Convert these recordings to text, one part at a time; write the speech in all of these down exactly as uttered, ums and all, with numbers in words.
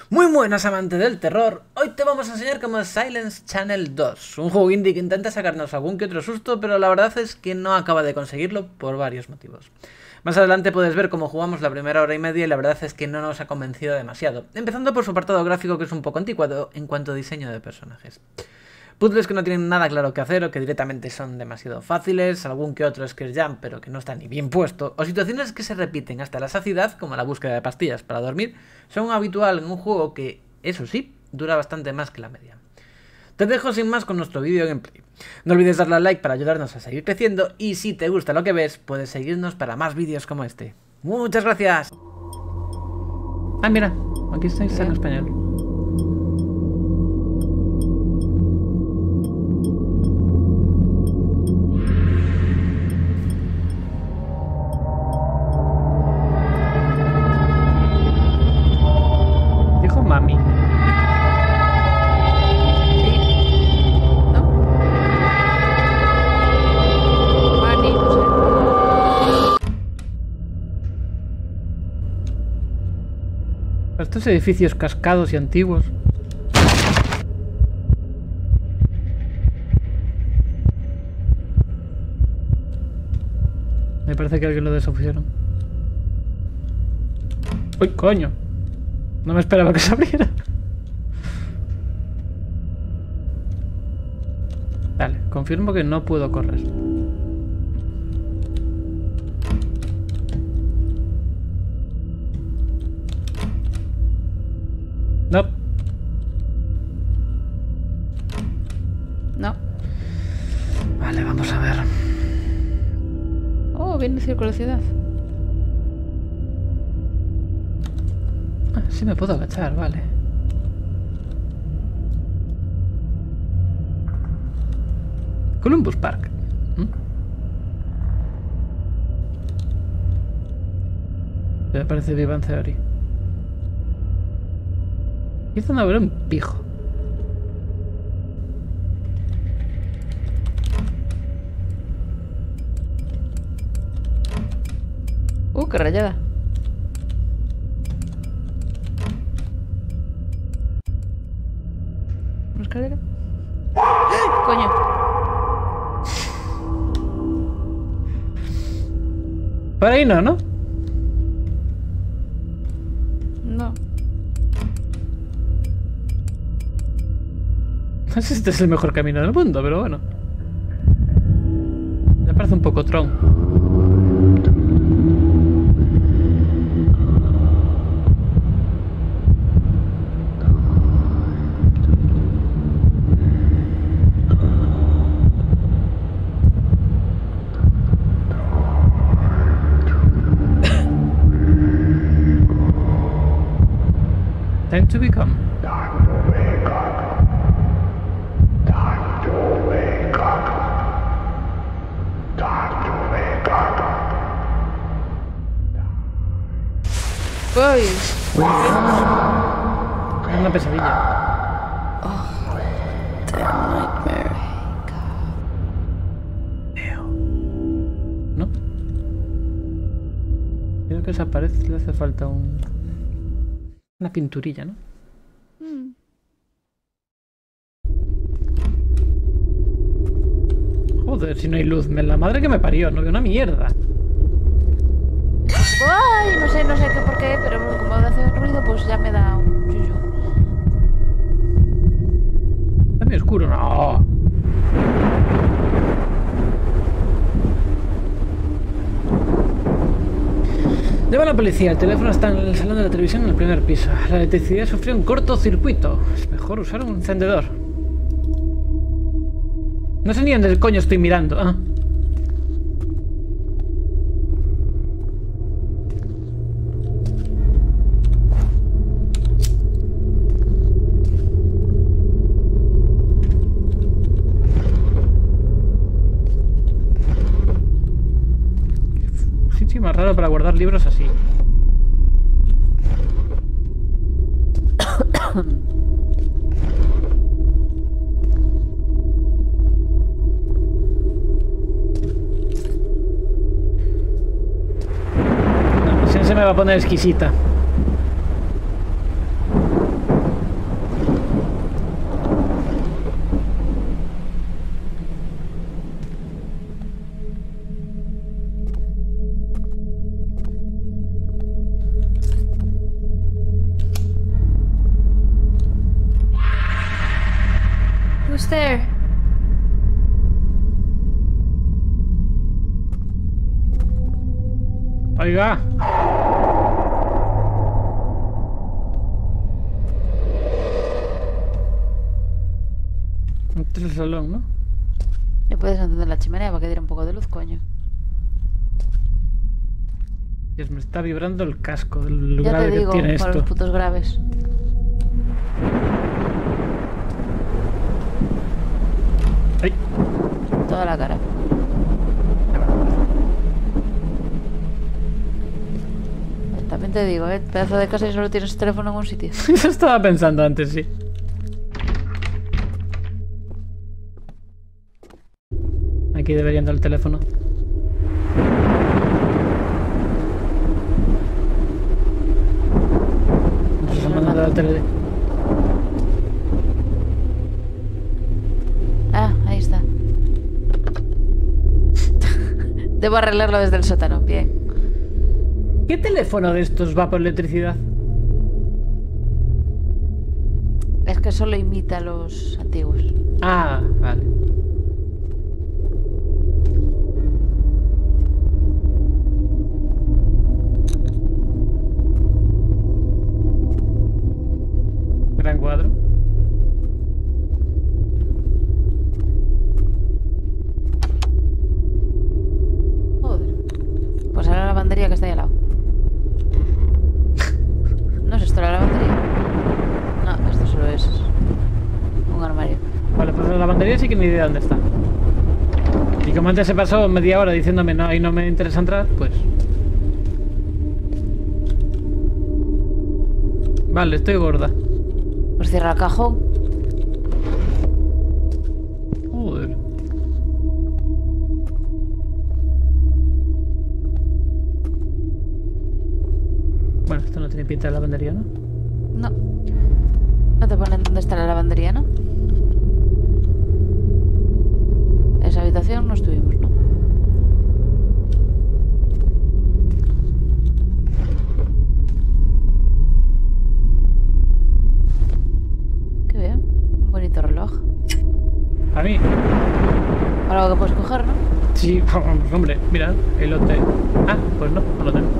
Muy buenas, amante del terror. Hoy te vamos a enseñar cómo es Silence Channel dos, un juego indie que intenta sacarnos algún que otro susto, pero la verdad es que no acaba de conseguirlo por varios motivos. Más adelante puedes ver cómo jugamos la primera hora y media y la verdad es que no nos ha convencido demasiado, empezando por su apartado gráfico, que es un poco anticuado en cuanto a diseño de personajes. Puzzles que no tienen nada claro que hacer o que directamente son demasiado fáciles, algún que otro scare jump pero que no está ni bien puesto, o situaciones que se repiten hasta la saciedad, como la búsqueda de pastillas para dormir, son habitual en un juego que, eso sí, dura bastante más que la media. Te dejo sin más con nuestro vídeo gameplay. No olvides darle al like para ayudarnos a seguir creciendo y si te gusta lo que ves, puedes seguirnos para más vídeos como este. ¡Muchas gracias! Ah, mira, aquí está en español. Mami. Sí. ¿No? Mani, no sé. Estos edificios cascados y antiguos. Me parece que alguien lo desoficiaron. ¡Uy, coño! No me esperaba que se abriera. Vale, confirmo que no puedo correr. No. No. Vale, vamos a ver. Oh, viene circularidad. Ah, sí me puedo agachar, vale. Columbus Park. ¿Mm? Me parece Big Bang Theory. Hizo una ver un pijo. Uh, qué rayada. ¿Una escalera? ¡Ah! Coño. Por ahí no, ¿no? No. No sé si este es el mejor camino del mundo, pero bueno. Me parece un poco Tron. Time to become. Time to wake up. Time to wake up. Time to wake up. Uy. Es una pesadilla. Damn nightmare. ¿No? Creo que esa pared le hace falta un... una pinturilla, ¿no? Mm. Joder, si no hay luz. Me la madre que me parió, no veo una mierda. Ay, no sé, no sé qué por qué, pero como hace ruido, pues ya me da un yuyu. Está muy oscuro, no. Lleva a la policía, el teléfono está en el salón de la televisión en el primer piso. La electricidad sufrió un cortocircuito. Es mejor usar un encendedor. No sé ni dónde coño estoy mirando. Ah. Sitio más raro para guardar libros así. La misión se me va a poner exquisita. Who's there? Oiga. Este es el salón, ¿no? Le puedes encender la chimenea para que diera un poco de luz, coño. Dios, me está vibrando el casco del Ya grave te digo, que tiene para esto. los putos graves. Ay. Toda la cara. También te digo, ¿eh? Pedazo de casa y solo tienes teléfono en un sitio. Eso estaba pensando antes, sí. Aquí debería andar el teléfono. No se manda de la tele. Ah, ahí está. Debo arreglarlo desde el sótano, bien. ¿Qué teléfono de estos va por electricidad? Es que solo imita los antiguos. Ah, vale. Gran cuadro. Joder. Pues a la lavandería que está ahí al lado. ¿No es esto la lavandería? No, esto solo es un armario. Vale, pues la lavandería sí que ni idea dónde está. Y como antes se pasó media hora diciéndome no, ahí no me interesa entrar, pues... Vale, estoy gorda. Pues cierra el cajón. Joder. Bueno, esto no tiene pinta de lavandería, ¿no? No. No te ponen dónde está la lavandería, ¿no? Esa habitación no estuvimos, ¿no? Qué bien. Un bonito reloj. A mí. Algo que puedes coger, ¿no? Sí, hombre, mira, el hotel. Ah, pues no, no lo tengo.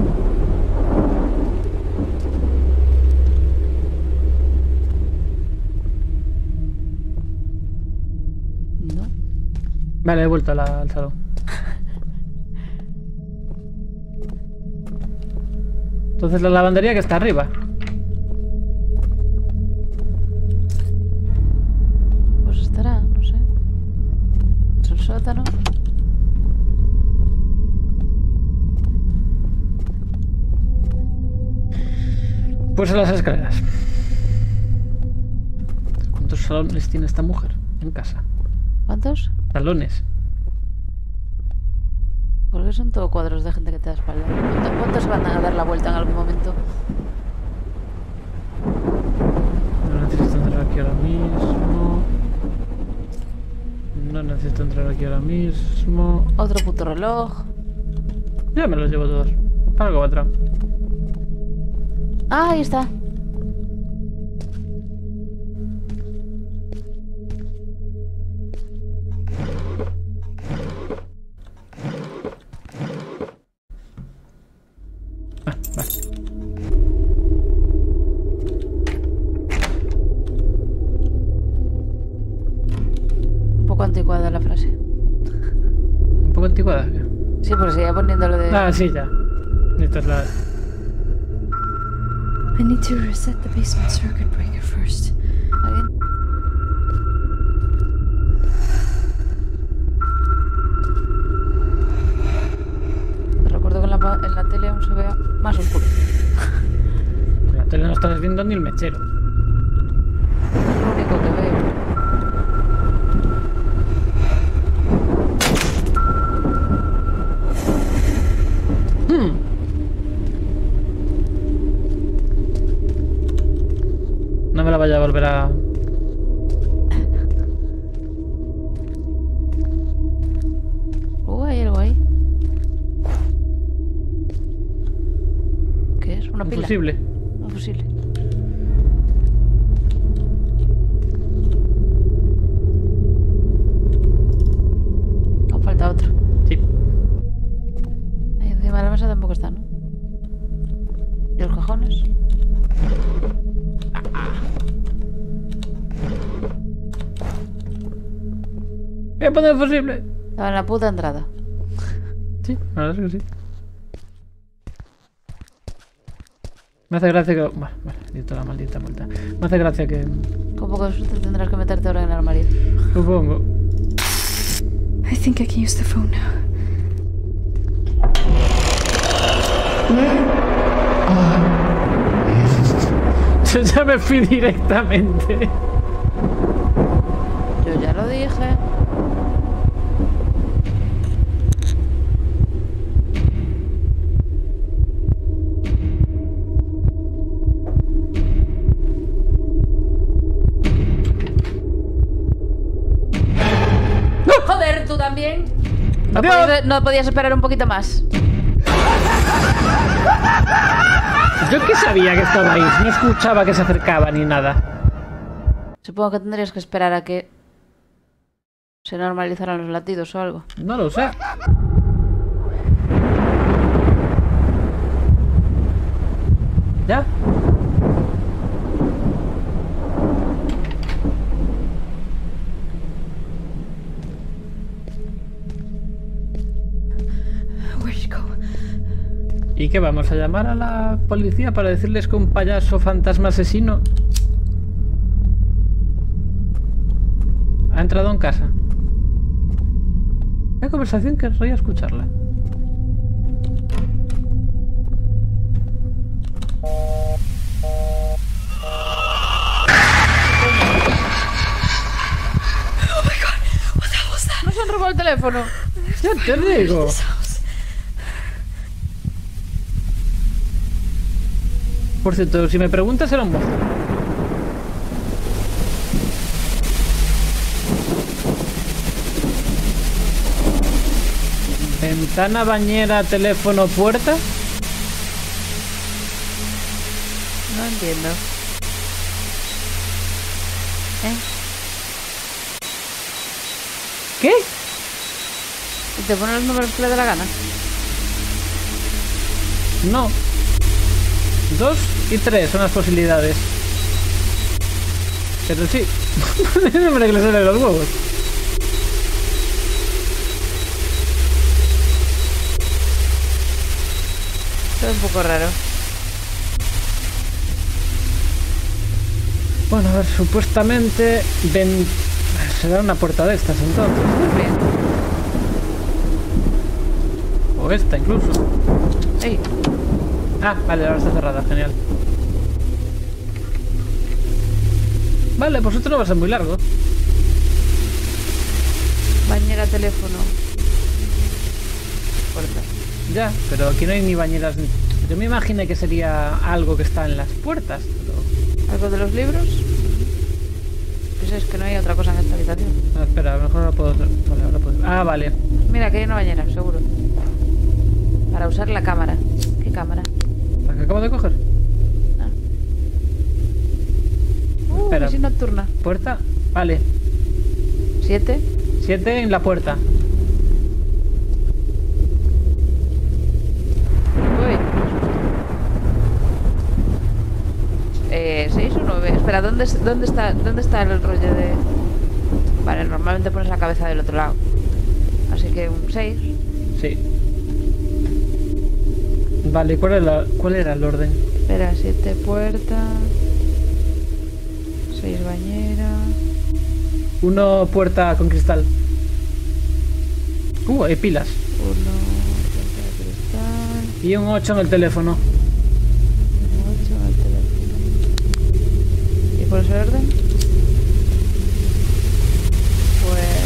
No. Vale, he vuelto a la- al salón. Entonces la lavandería que está arriba. Pues estará, no sé. Es el sótano. Pues a las escaleras. ¿Cuántos salones tiene esta mujer en casa? ¿Cuántos? Salones. Porque son todo cuadros de gente que te da espalda. ¿Cuánto- ¿Cuántos van a dar la vuelta en algún momento? No necesito entrar aquí ahora mismo. No necesito entrar aquí ahora mismo. Otro puto reloj. Ya me los llevo todos. Para algo atrás. Ah, ahí está. Ah, vale. Un poco anticuada la frase. Un poco anticuada. Sí, porque seguía poniendo lo de... Ah, sí, ya. Esta es la... I need to reset the basement circuit breaker first. ¿Alguien? Te recuerdo que en la, pa- en la tele aún se vea más oscuro. En la tele no estás viendo ni el mechero. Es lo único que veo. Hmm. No me la vaya a volver a... Uh, hay algo ahí. ¿Qué es? ¿Una Un pila? fusible. Un fusible. Voy a poner fusible. Estaba en la puta entrada. Sí, la verdad es que sí. Me hace gracia que... Bueno, vale, necesito la maldita multa. Me hace gracia que... Con poco de suerte tendrás que meterte ahora en el armario. Supongo. I think I can use the phone now. Yo ya me fui directamente. Yo ya lo dije. Joder, tú también. ¿No Adiós. podías, no podías esperar un poquito más? Yo que sabía que estabais, no escuchaba que se acercaba ni nada. Supongo que tendrías que esperar a que se normalizaran los latidos o algo. No lo sé. ¿Ya? Where'd it go? ¿Y qué vamos a llamar a la policía para decirles que un payaso fantasma asesino ha entrado en casa? Una conversación que querría escucharla. ¡Nos han robado el teléfono! Ya te digo. Por cierto, si me preguntas, era un mozo. Ventana, bañera, teléfono, puerta. No entiendo. ¿Eh? ¿Qué? ¿Y te ponen los números que le dé la gana? No. Dos y tres son las posibilidades. Pero sí. El nombre que le sale de los huevos. Esto es un poco raro. Bueno, a ver, supuestamente ven... será una puerta de estas entonces. Muy bien. O esta incluso. ¡Ey! Ah, vale, ahora está cerrada, genial. Vale, pues esto no va a ser muy largo. Bañera, teléfono. Puerta. Ya, pero aquí no hay ni bañeras. ni- Yo me imaginé que sería algo que está en las puertas, pero... ¿Algo de los libros? Pues es que no hay otra cosa en esta habitación. Ah, espera, a lo mejor ahora puedo... Vale, ahora puedo... Ah, vale. Mira, que hay una bañera, seguro. Para usar la cámara. ¿Qué cámara? ¿La que acabo de coger? Ah. Uh, Espera. visión nocturna. ¿Puerta? Vale. ¿Siete? Siete en la puerta. Uy. Eh, ¿seis o nueve? Espera, ¿dónde, es- dónde, está, ¿dónde está el rollo de...? Vale, normalmente pones la cabeza del otro lado. Así que un seis. Sí. Vale, ¿cuál era, cuál era el orden? Espera, siete puerta. seis bañera. Uno puerta con cristal. Uh, hay pilas. Uno puerta de cristal. Y un ocho en el teléfono. Un ocho al teléfono. ¿Y cuál es el orden? Pues...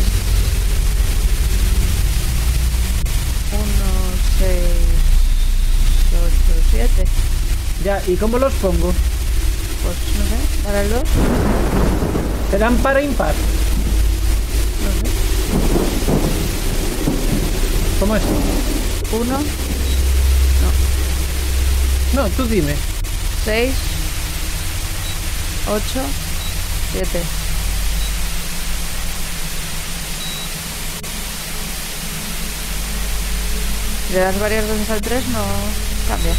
uno, seis, ocho, siete. Ya, ¿y cómo los pongo? Pues no sé, para el dos. ¿Serán par e impar? No sé. ¿Cómo es? Uno, No, tú dime. seis, ocho, siete. Si le das varias veces al tres no cambia.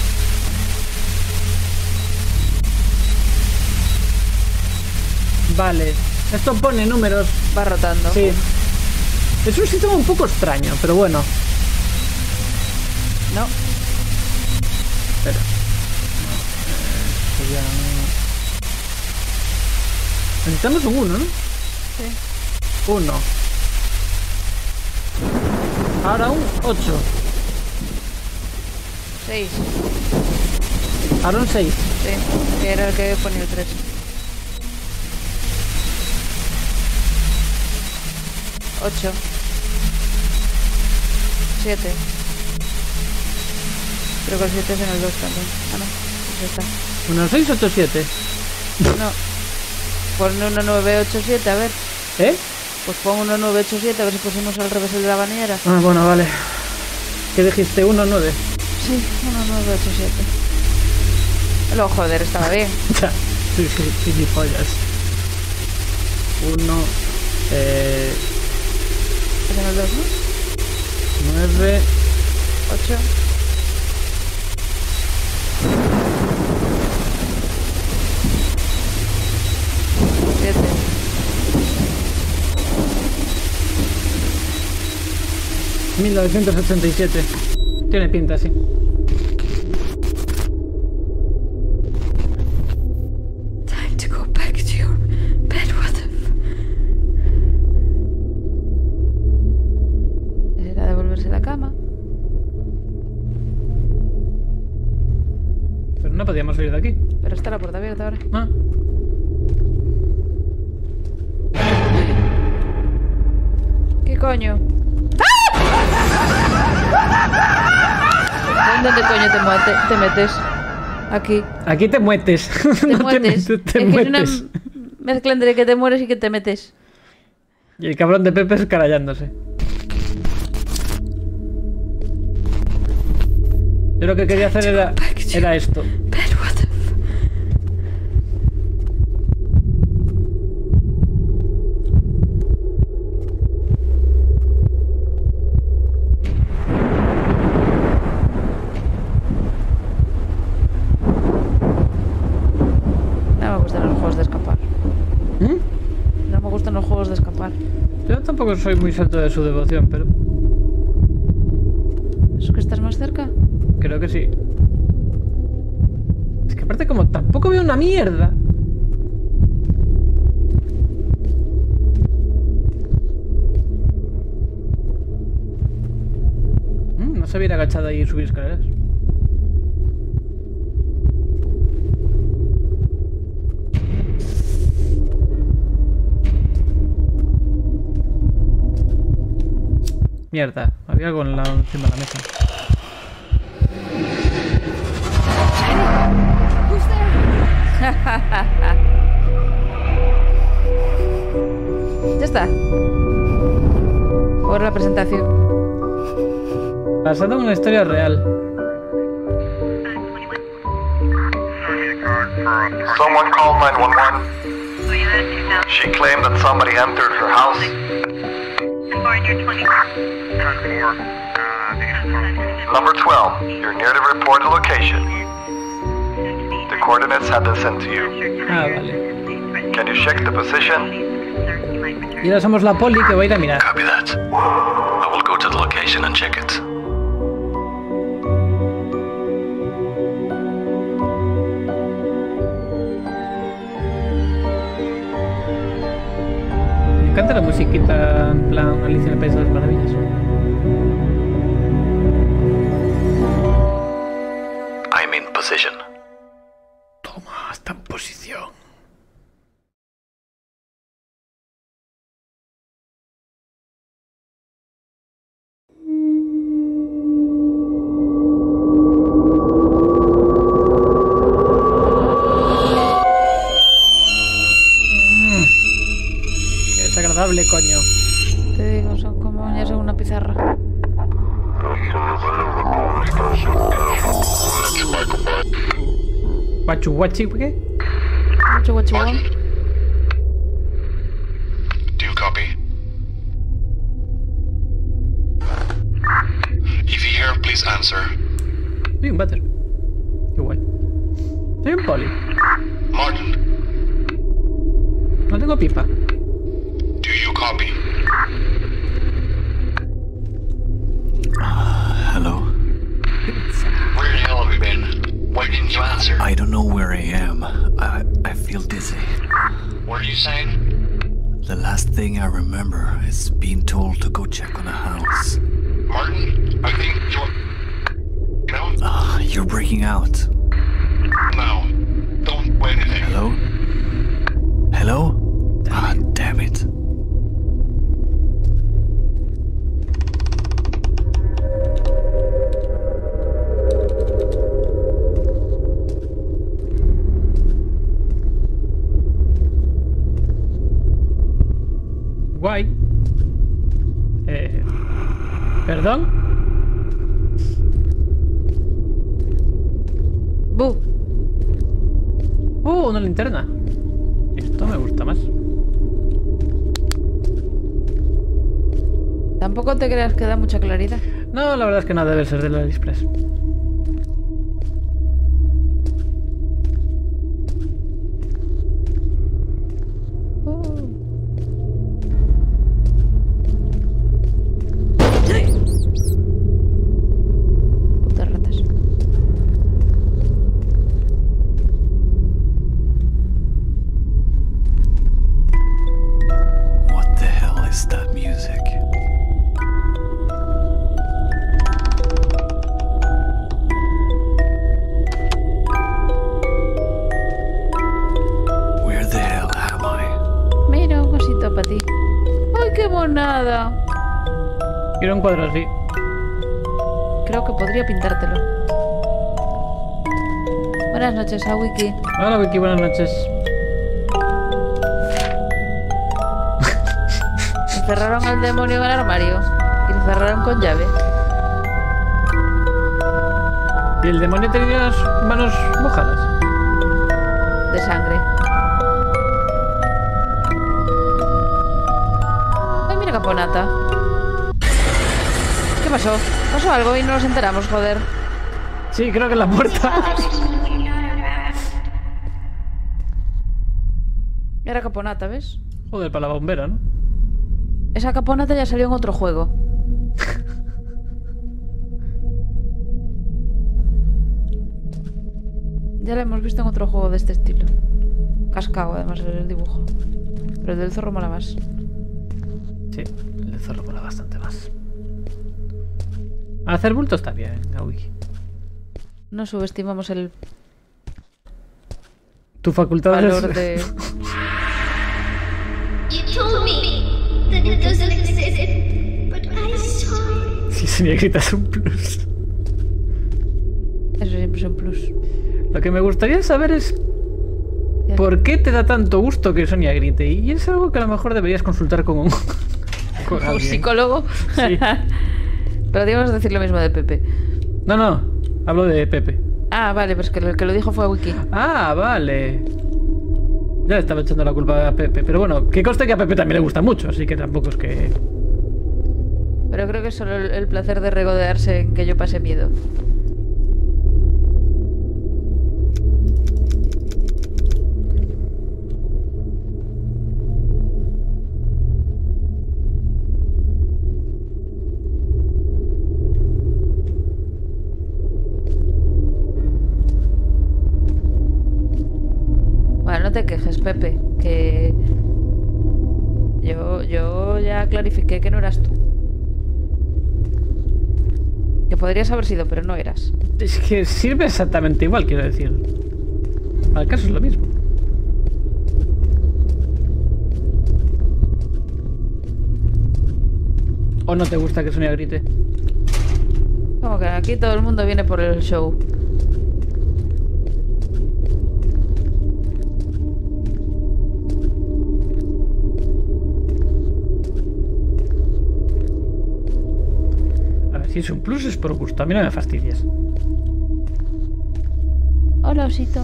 Vale. Esto pone números. Va rotando. Sí. Es un sistema un poco extraño, pero bueno. No. Espera. No, eh, serían... Necesitamos un uno, ¿no? Sí. uno. Ahora un ocho. seis. Ahora un seis. Sí, que era el que ponía el tres. ocho. siete. Creo que el siete es en el dos también. Ah, no. Pues ya está. uno, seis, ocho, siete. No. Pon uno nueve ocho siete, a ver. ¿Eh? Pues pon uno nueve ocho siete, a ver si pusimos al revés el de la bañera. Ah, bueno, vale. ¿Qué dijiste? uno, nueve. Sí, uno nueve ocho siete. Lo joder, estaba bien. Ya, sí, sí, gilipollas. uno, eh... Es en el dos, ¿no? nueve... ocho. siete. mil novecientos ochenta y siete. Tiene pinta, sí. Time to go back to your bed, Watef. Era devolverse a la cama. Pero no podíamos salir de aquí. Pero está la puerta abierta ahora. Ah. ¿Qué coño? ¿Dónde coño te, muete, te metes? Aquí. Aquí te muetes. Te No muetes. te, te es muetes. que es una mezcla entre que te mueres y que te metes. Y el cabrón de Pepe escarallándose. Yo lo que quería hacer era, era esto. Bed, Watef. No me gustan los juegos de escapar. ¿Mm? No me gustan los juegos de escapar. Yo tampoco soy muy santo de su devoción, pero ¿Es que estás más cerca? creo que sí. Es que aparte como tampoco veo una mierda. Mm, no sabía ir agachada y subir escaleras. Mierda, había algo en la, encima de la mesa. Ya está. Ahora la presentación. Basado en una historia real. Someone called nine one one. She claimed that somebody entered her house. Number twelve, you're near the reported location. The coordinates have been sent to you. Ah, vale. Can you check the position? Y ahora somos la poli que va a ir a mirar. Copy that. I will go to the location and check it. Me encanta la musiquita en plan Alicia en el País de las Maravillas. I'm in position. Toma, está en posición. Mm. Qué desagradable, coño. Te digo, son como uñas en una pizarra. Guachu, guachi, ¿qué? Mucho guachibón. Do you copy? If you hear, please answer. Soy un váter. Qué guay. Soy un poli. Martin, No tengo pipa. do you copy? Why didn't you answer? I don't know where I am. I, I feel dizzy. What are you saying? The last thing I remember is being told to go check on a house. Martin, I think you... No? Ah, you're breaking out. No. Don't do anything. Hello? Hello? Ah, damn it. Guay. Eh, ¿Perdón? ¡Bu! ¡Uh, una linterna! Esto me gusta más. Tampoco te creas que da mucha claridad. No, la verdad es que no debe ser del AliExpress. Putas ratas. What the hell is that music? Where the hell am I? Mira, un cosito para ti. ¡Ay, qué monada! Quiero un cuadro así. Creo que podría pintártelo. Buenas noches, a Wiki. Hola, Wiki, buenas noches. Encerraron al demonio en el armario y lo cerraron con llave. ¿Y el demonio tenía las manos mojadas? De sangre. Ay, mira caponata. ¿Qué pasó? ¿Pasó algo y no nos enteramos, joder? Sí, creo que en la puerta. Era caponata, ¿ves? Joder, para la bombera, ¿no? Esa caponata ya salió en otro juego. Ya la hemos visto en otro juego de este estilo. Cascao, además, el dibujo. Pero el del zorro mola más. Sí, el de zorro mola bastante más. Hacer bulto está bien, Gaui. No subestimamos el Tu facultad valor es... de... You told me that it doesn't exist, but I saw it. Sí, señorita, es un plus. Eso siempre es un plus. Lo que me gustaría saber es por qué te da tanto gusto que Sonia grite. Y es algo que a lo mejor deberías consultar con un, con ¿Un alguien. psicólogo? Sí. Pero debemos decir lo mismo de Pepe. No, no, hablo de Pepe. Ah, vale, pues que el que lo dijo fue a Wiki. Ah, vale. Ya le estaba echando la culpa a Pepe. Pero bueno, que conste que a Pepe también le gusta mucho, así que tampoco es que... Pero creo que es solo el, el placer de regodearse en que yo pase miedo. Bueno, no te quejes, Pepe, que yo, yo ya clarifiqué que no eras tú. Que podrías haber sido, pero no eras. Es que sirve exactamente igual, quiero decir. Al caso es lo mismo. ¿O no te gusta que Sonia grite? Como que aquí todo el mundo viene por el show. A ver, si es un plus es por gusto. A mí no me fastidies. Hola, osito.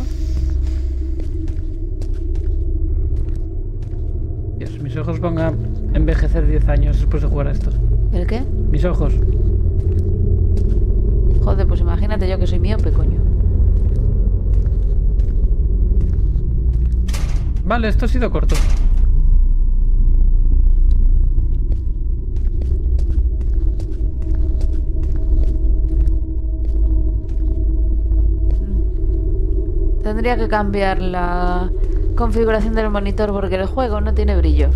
Dios, mis ojos van a envejecer diez años después de jugar a esto. ¿El qué? Mis ojos. Joder, pues imagínate yo que soy miope, coño. Vale, esto ha sido corto. Tendría que cambiar la configuración del monitor porque el juego no tiene brillo.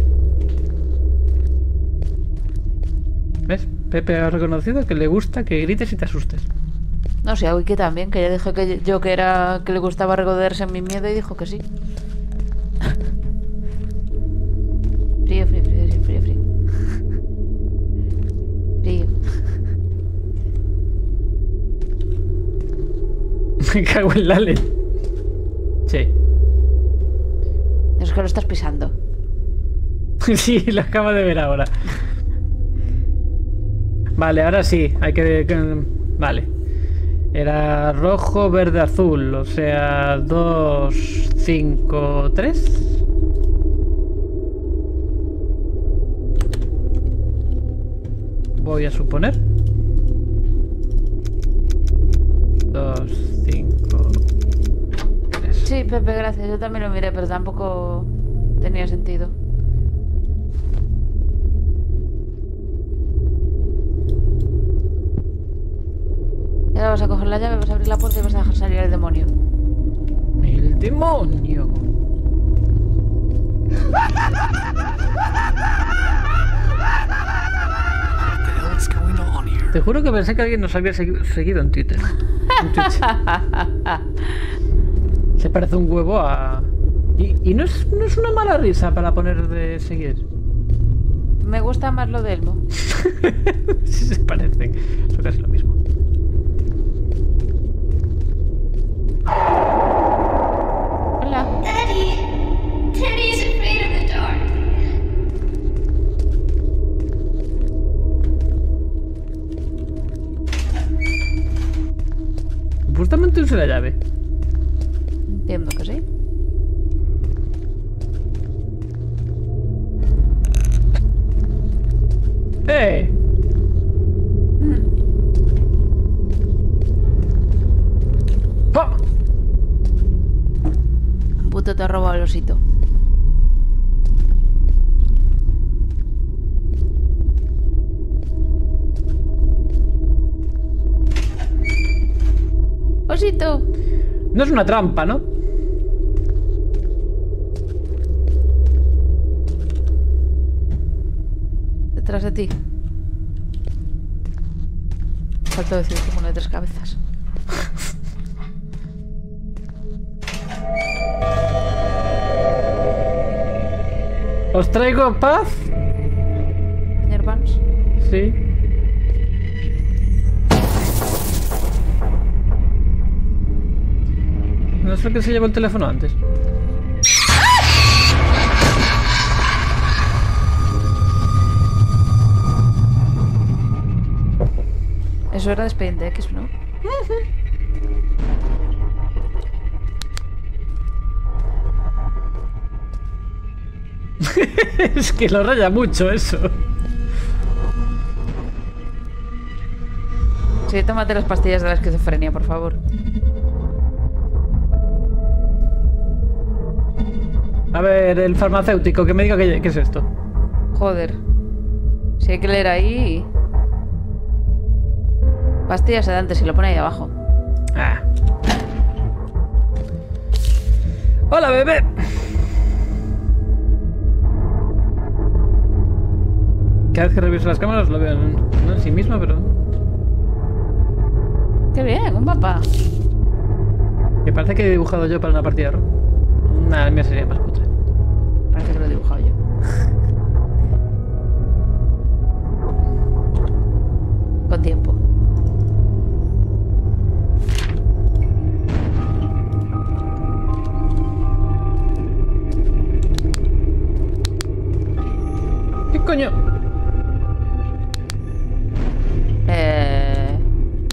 ¿Ves? Pepe ha reconocido que le gusta que grites y te asustes. No sé, a Wiki también, que ya dijo que yo que era que le gustaba regodearse en mi miedo y dijo que sí. Frío, frío, frío, frío, frío, frío. Frío. Me cago en la leche. Sí. Es que lo estás pisando. Sí, lo acabo de ver ahora. Vale, ahora sí, hay que... que- Vale. Era rojo, verde, azul. O sea, dos, cinco, tres. Voy a suponer. Dos, cinco, tres. Sí, Pepe, gracias. Yo también lo miré, pero tampoco tenía sentido. Y ahora vas a coger la llave, vas a abrir la puerta y vas a dejar salir al demonio. ¡El demonio! What the hell is going on here? Te juro que pensé que alguien nos había segui- seguido en Twitter. En Twitch. Se parece un huevo a... Y, y no, es, no es una mala risa para poner de seguir. Me gusta más lo de Elmo. Sí se parecen. Eso casi lo mismo. Hola. Daddy! Daddy is afraid of the dark. Justamente usé la llave. Entiendo que sí. ¡Eh! ¡Ah! Un puto te ha robado el osito. ¡Osito! No es una trampa, ¿no? Detrás de ti. Falta decir como uno de tres cabezas. ¿Os traigo paz? Señor Vance. Sí. ¿No es el que se llevó el teléfono antes? Eso era de Expediente X, ¿no? Es que lo raya mucho eso. Sí, tómate las pastillas de la esquizofrenia, por favor. A ver, el farmacéutico, que me diga qué, qué es esto. Joder. Si hay que leer ahí... Pastillas sedantes, si lo pone ahí abajo. Ah. Hola, bebé. Cada vez que reviso las cámaras lo veo en, no en sí mismo, pero... ¡Qué bien! ¡Un mapa! Me parece que he dibujado yo para una partida de rol. Nada, mía sería más cutre. Parece que lo he dibujado yo. Con tiempo. ¿Qué coño? Eh...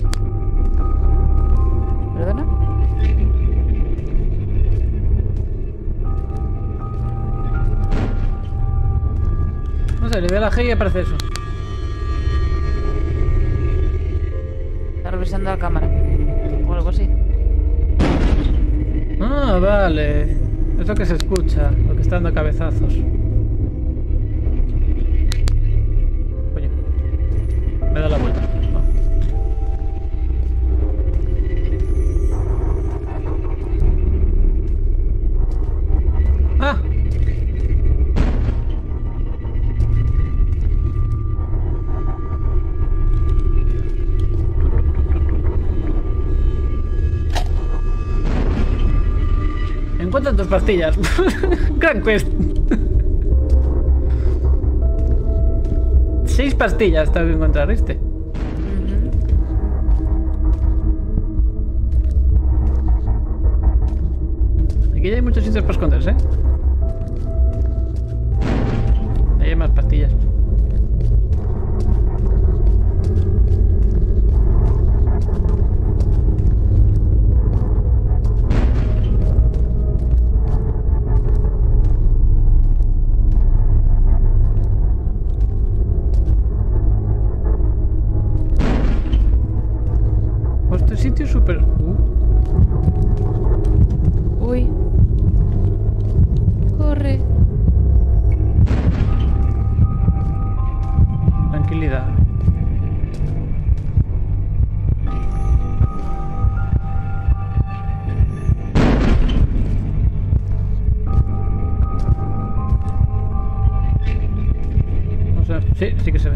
¿Perdona? No sé, le doy a la G y aparece eso. Está revisando la cámara. O algo así. Ah, vale. Es lo que se escucha, lo que está dando cabezazos. Coño. Me da la vuelta. No. pastillas. Gran quest. Seis pastillas tengo que encontrar, ¿viste? Aquí ya hay muchos sitios para esconderse, ¿eh? Ahí hay más pastillas. Este sitio es súper... Uh. Uy. Corre. Tranquilidad. O sea, sí, sí que se ve.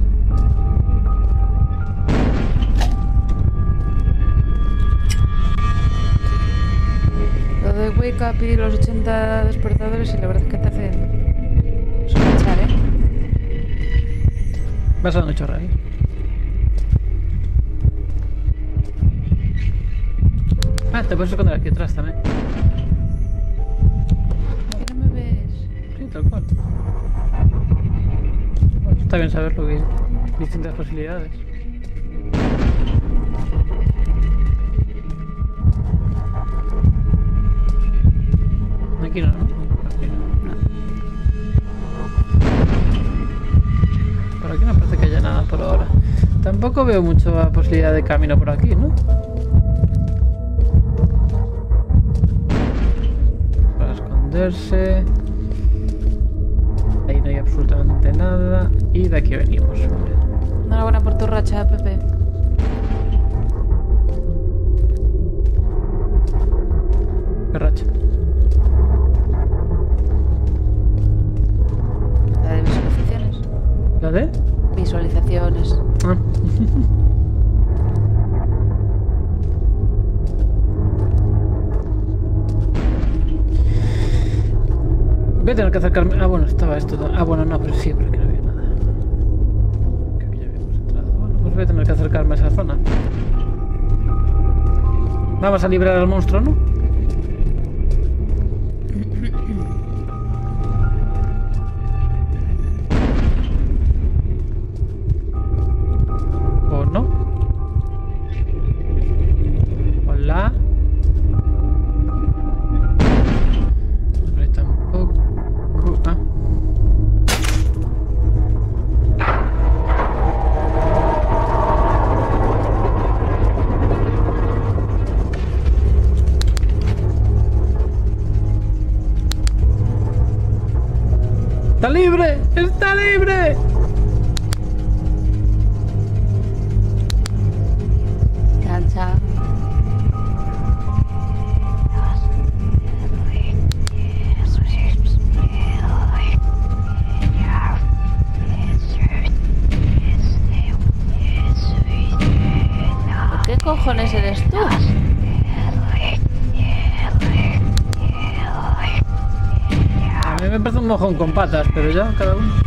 Lo de Wake Up y los ochenta despertadores y la verdad es que te hacen sospechar, ¿eh? Vas a dar chorra ahí. Ah, te puedes esconder aquí atrás también. ¿Que no me ves? Sí, tal cual. Bueno, está bien saberlo, que hay distintas posibilidades. Aquí no, ¿no? Aquí no. Por aquí no parece que haya nada por ahora. Tampoco veo mucha posibilidad de camino por aquí, ¿no? Para esconderse. Ahí no hay absolutamente nada. Y de aquí venimos. Enhorabuena por tu racha, Pepe. ¿Qué racha? La de visualizaciones. ¿La de? Visualizaciones. Ah. Voy a tener que acercarme. Ah, bueno, estaba esto. Ah, bueno, no, pero sí, pero aquí no había nada. Creo que ya habíamos entrado. Bueno, pues voy a tener que acercarme a esa zona. Vamos a librar al monstruo, ¿no? ¿O no? Hola. Por ahí tampoco. Ah. ¡Está libre! ¡Está libre! Cancha. ¿Qué cojones eres tú? A mí me parece un mojón con patas, pero ya, cada uno.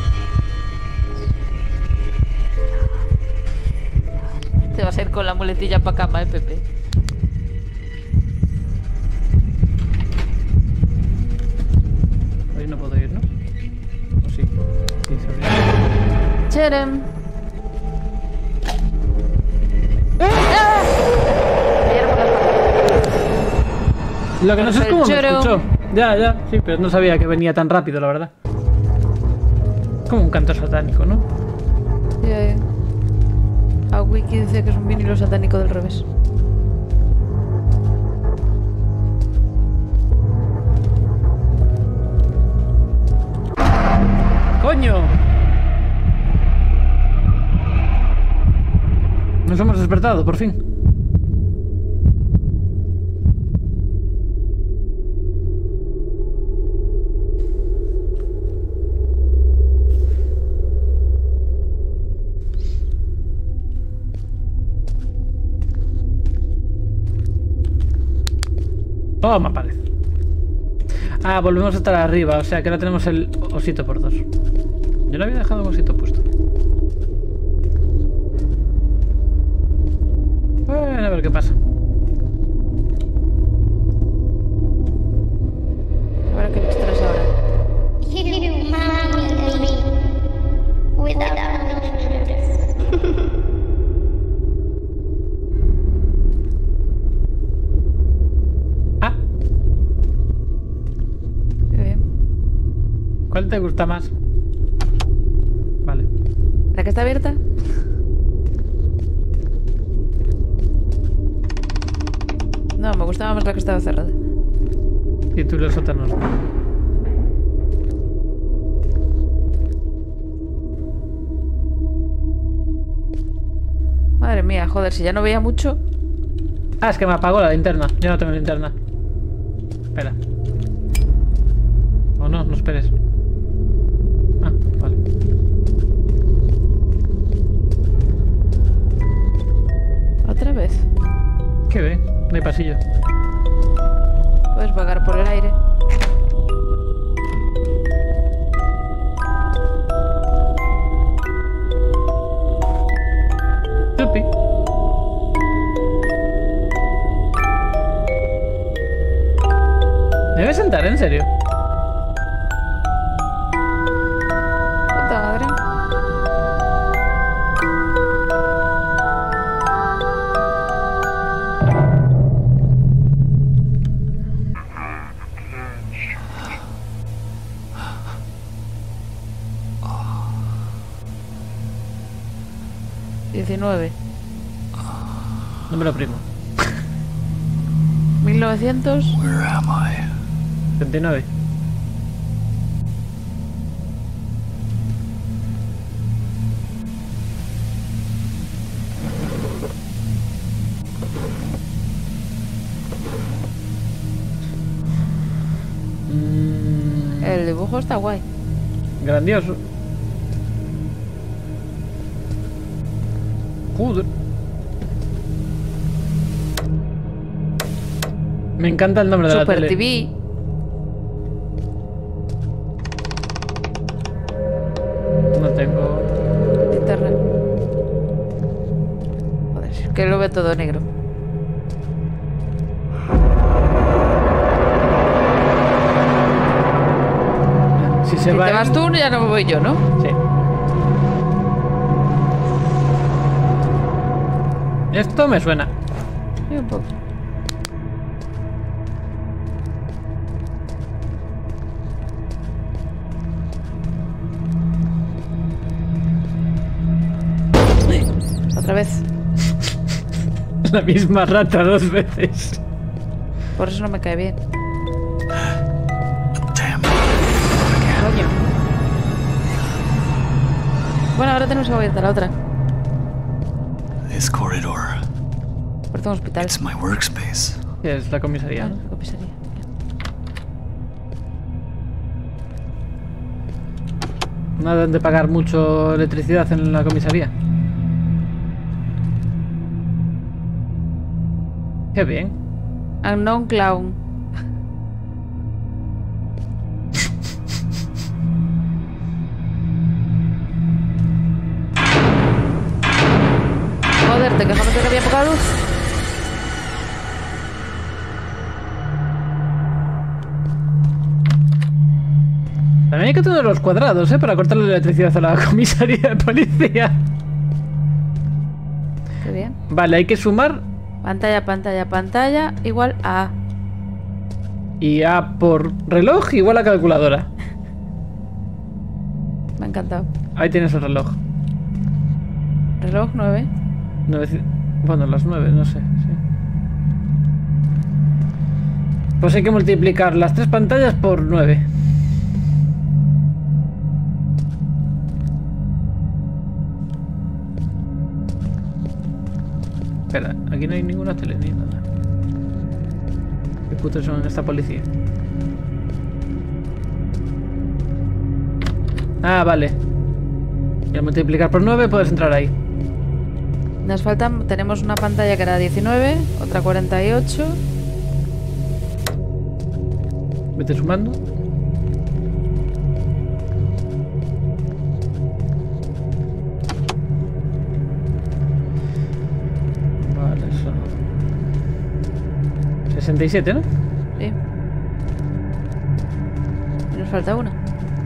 Te vas a ir con la muletilla pa' cama, eh, Pepe. Ahí no puedo ir, ¿no? ¿O sí? Sí, se abre. Cherem. ¡Ah! Lo que no sé es El cómo me choro. escuchó. Ya, ya, sí, pero no sabía que venía tan rápido, la verdad. Como un canto satánico, ¿no? Sí, eh. A Wiki dice que es un vinilo satánico del revés. ¡Coño! Nos hemos despertado, por fin. Toma, parece. Ah, volvemos a estar arriba, o sea que ahora tenemos el osito por dos. Yo no había dejado un osito puesto. Bueno, a ver qué pasa. A ver qué extras ahora. You marry me without Ah, Qué bien. ¿cuál te gusta más? Vale. ¿La que está abierta? No, me gustaba más la que estaba cerrada. Y tú los sótanos. Madre mía, joder, si ya no veía mucho. Ah, es que me apagó la linterna. Yo no tengo linterna. Espera. O no, no esperes. Ah, vale. Otra vez. Qué bien, no hay pasillo. Puedes vagar por el aire. Tupi. ¿Me voy a sentar, en serio? Puta madre. diecinueve. Número primo. mil novecientos. Where am I? setenta y nueve. Mm, El dibujo está guay. grandioso. Joder. Me encanta el nombre de la Super tele. T V. No tengo. Linterna. Joder, es que lo ve todo negro. Si se Si va. te vas en- tú, ya no me voy yo, ¿no? Sí. Esto me suena. Sí, un poco. Otra vez. La misma rata dos veces. Por eso no me cae bien. Damn. Coño. Bueno, ahora tenemos abierta la otra. This corridor. Parece un hospital. It's my workspace. Que es la comisaría. Ah, no, comisaría. No deben de pagar mucho electricidad en la comisaría. Qué bien. Unknown Clown. Joder, te quejamos de que había poca luz. También hay que tener los cuadrados, ¿eh? Para cortarle la electricidad a la comisaría de policía. Qué bien. Vale, hay que sumar Pantalla, pantalla, pantalla, igual a... y A por reloj igual a calculadora. Me ha encantado. Ahí tienes el reloj. Reloj nueve. Nueve- Bueno, las nueve, no sé. Sí. Pues hay que multiplicar las tres pantallas por nueve. Espera, aquí no hay ninguna tele ni nada. ¿Qué putos son esta policía? Ah, vale. Y al multiplicar por nueve puedes entrar ahí. Nos faltan... Tenemos una pantalla que era diecinueve, otra cuarenta y ocho. Vete sumando. Vale, son sesenta y siete, ¿no? Sí. Y nos falta una.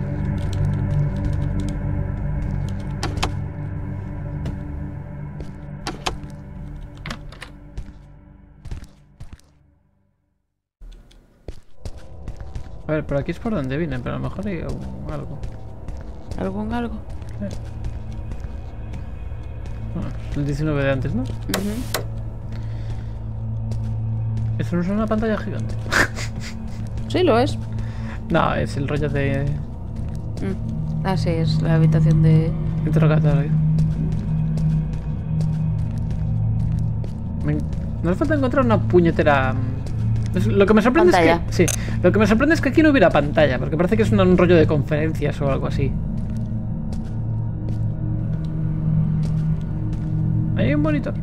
A ver, por aquí es por donde vine, pero a lo mejor hay algo. ¿Algún algo? Sí. Bueno, es el diecinueve de antes, ¿no? Uh-huh. Eso no es una pantalla gigante. Sí, lo es. No, es el rollo de Mm. Ah, sí, es la habitación de... interrogatorio. Me... Nos falta encontrar una puñetera... Es- Lo que me sorprende Pantalla. es que... Sí, lo que me sorprende es que aquí no hubiera pantalla, porque parece que es un, un rollo de conferencias o algo así. Ahí hay un monitor.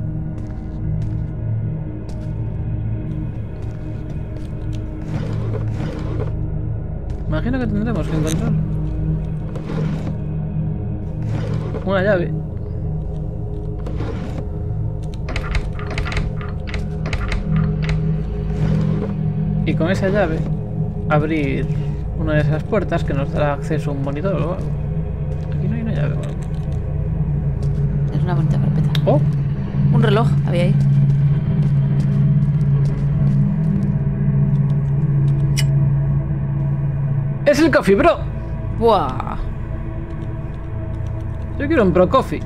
Imagino que tendremos que encontrar una llave. Y con esa llave abrir una de esas puertas que nos dará acceso a un monitor o algo. Aquí no hay una llave o algo. Es una bonita carpeta. Oh, Un reloj había ahí. es el Coffee Bro. ¡Buah! Yo quiero un Pro Coffee.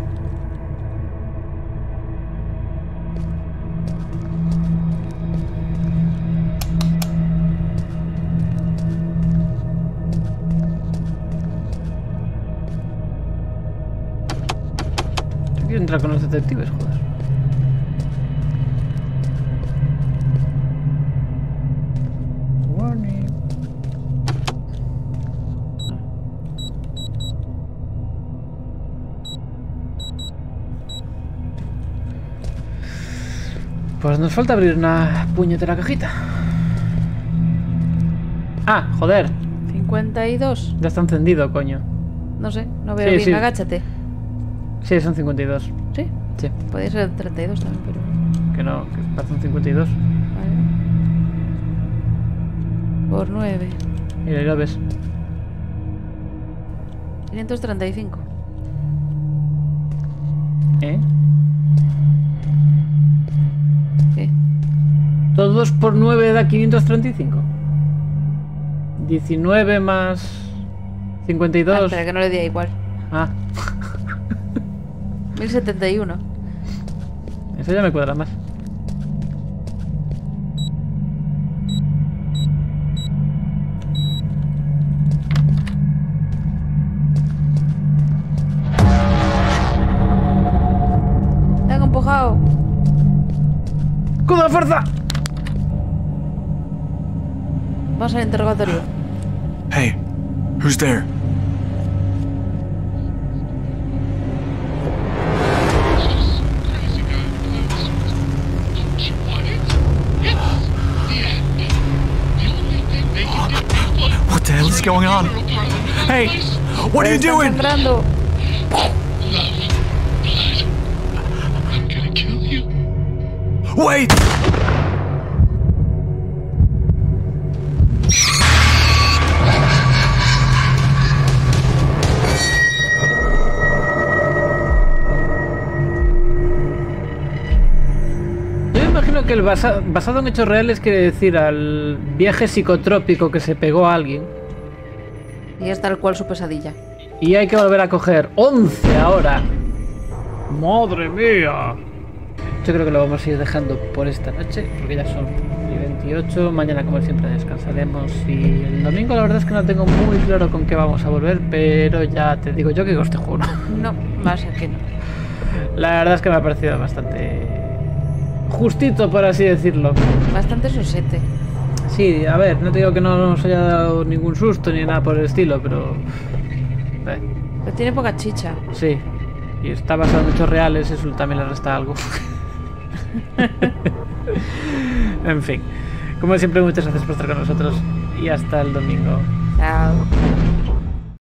Yo quiero entrar con los detectives, joder. Warning. Pues nos falta abrir una puñetera cajita. Ah, joder. cincuenta y dos. Ya está encendido, coño. No sé, no veo Sí, bien. sí. Agáchate. Sí, son cincuenta y dos. ¿Sí? Sí, Podría ser treinta y dos también, pero... que no, que pasan cincuenta y dos. Vale. Por nueve. Mira, ahí lo ves. quinientos treinta y cinco. ¿Eh? ¿Qué? Todos por nueve da quinientos treinta y cinco. diecinueve más cincuenta y Ah, dos. espera, que no le di a igual. Ah, mil setenta y uno. eso ya me cuadra más. ¡Te han empujado! ¡Con la fuerza! Vamos al interrogatorio. Hey, who's there? What the hell is going on? Hey, what are you Están doing? sangrando. I'm gonna kill you. Wait! Yo me imagino que el basa- basado en hechos reales quiere decir al viaje psicotrópico que se pegó a alguien. Y es tal cual su pesadilla. Y hay que volver a coger once ahora. ¡Madre mía! Yo creo que lo vamos a ir dejando por esta noche, porque ya son y veintiocho. Mañana, como siempre, descansaremos. Y el domingo, la verdad es que no tengo muy claro con qué vamos a volver, pero ya te digo yo que os te juro. No, va a ser que no. La verdad es que me ha parecido bastante justito, por así decirlo. Bastante sosete. Sí, a ver, no te digo que no nos haya dado ningún susto ni nada por el estilo, pero... eh, Pero tiene poca chicha. sí, y está basado en hechos reales, eso también le resta algo. En fin, como siempre, muchas gracias por estar con nosotros. y hasta el domingo. Chao.